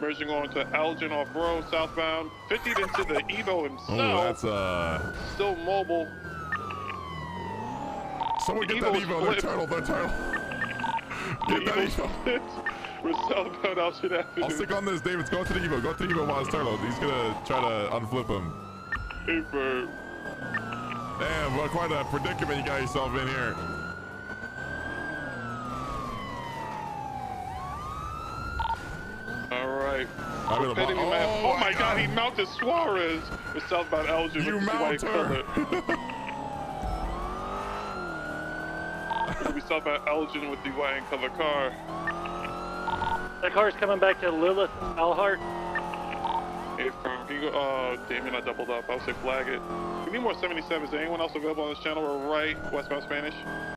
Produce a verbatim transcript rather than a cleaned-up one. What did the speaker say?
Merging on to Elgin off road, southbound. fiftied into the Evo himself. Oh, that's uh. Still mobile. Someone The get that Evo's Evo, their flipped. turtle, their turtle. Get that Evo's Evo. flipped. We're southbound Elgin Avenue. I'll stick on this, David. Go to the Evo. Go to the Evo while it's turtle. He's gonna try to unflip him. Hey, bird. Damn, what quite a predicament you got yourself in here. All right. I'm in the Oh, oh, oh my God, he mounted Suarez with southbound Elgin You with the white mount her. color. We southbound Elgin with the white and color car. That car's coming back to Lilith Alhart. Hey, firm, can you go, uh, Damien, I doubled up. I would say flag it. We need more seventy-sevens. Is there anyone else available on this channel or right, westbound Spanish?